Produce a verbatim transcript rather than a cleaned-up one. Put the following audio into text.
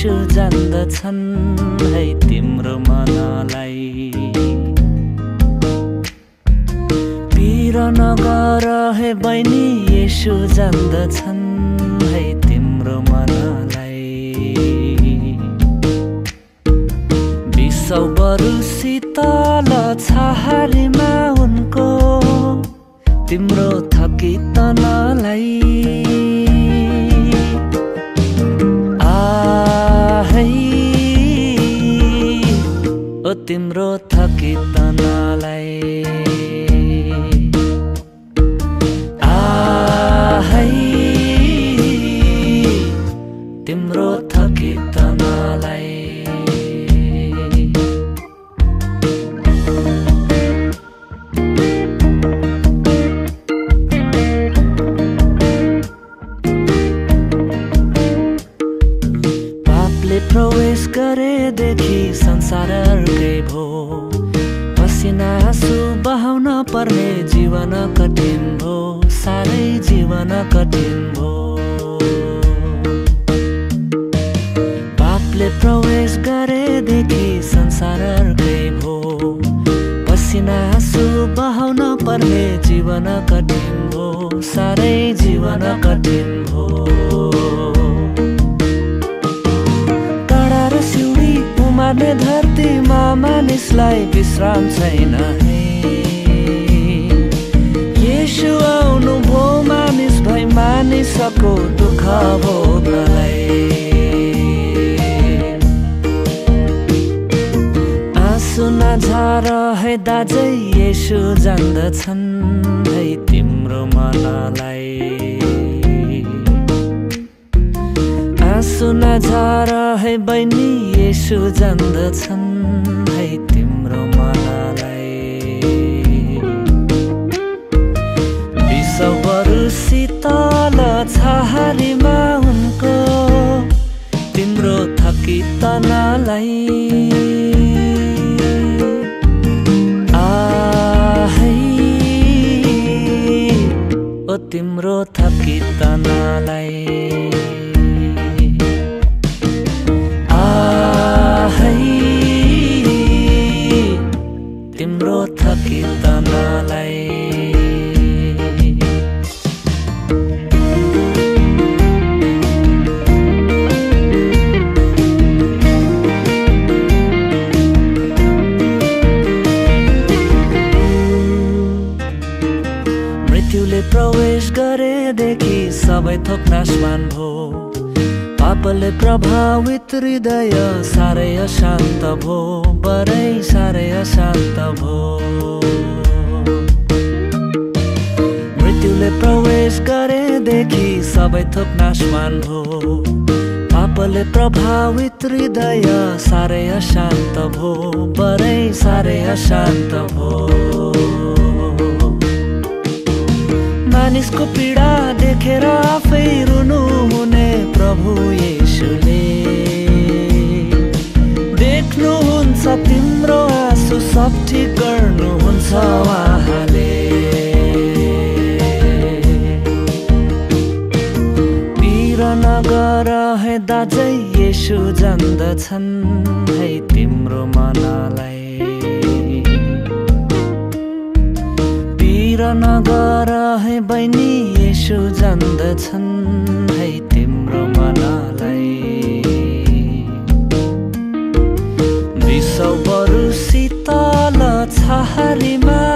यसो जान्दछन् है तिम्रो मनलाई। पिर नगर हे बहिनी यसो जान्दछन् है तिम्रो मनलाई। बिसौ बरुसी तल छहारीमा उनको तिम्रो थकितनलाई। आहै ओ तिम्रो थकितनलाई। आहै तिम्रो थकितनलाई। प्रवेश गरेदेखि संसार अर्कै भो। पसिना आँसु बहाउन पर्ने जीवन कठिन भो। साह्रै जीवन कठिन भो। पापले प्रवेश गरेदेखि संसार अर्कै भो। पसिना आँसु बहाउन पर्ने जीवन कठिन भो। साह्रै जीवन कठिन भो। मार्ने धरतीमा मानिसलाई विश्राम छैन है। येशू आउनु भो मानिस भई मानिसको दुःख भोग्नलाई। आँसु नझार है दाजै येशू जान्दछन् है तिम्रो मनलाई। आँसु नझार है बहिनी यसो जान्दछन् है तिम्रो मनलाई। बिसौ बरुसी तल छहारीमा उनको तिम्रो थकितनलाई। आहै ओ तिम्रो थकितनलाई। तिम्रो थकितनलाई। मृत्युले प्रवेश गरेदेखि सबै थोक नाशमान भो। पापले प्रभावित हृदय साह्रै अशान्त भो। बरै साह्रै अशान्त भो। मृत्युले प्रवेश गरेदेखि सबै थोक नाशमान भो। पापले प्रभावित हृदय साह्रै अशान्त भो। बरै साह्रै अशान्त भो। मानिसको पीडा देखेर आफै रुनु हुने प्रभु येशूले। देख्नुहुन्छ तिम्रो आँसु सब ठिक गर्नुहुन्छ उहाँले। पिर नगर है दाजै येशू जान्दछन् है तिम्रो मनलाई। पिर नगर है बहिनी यसो जान्दछन् है तिम्रो मनलाई। बिसौ बरुसी तल छहारीमा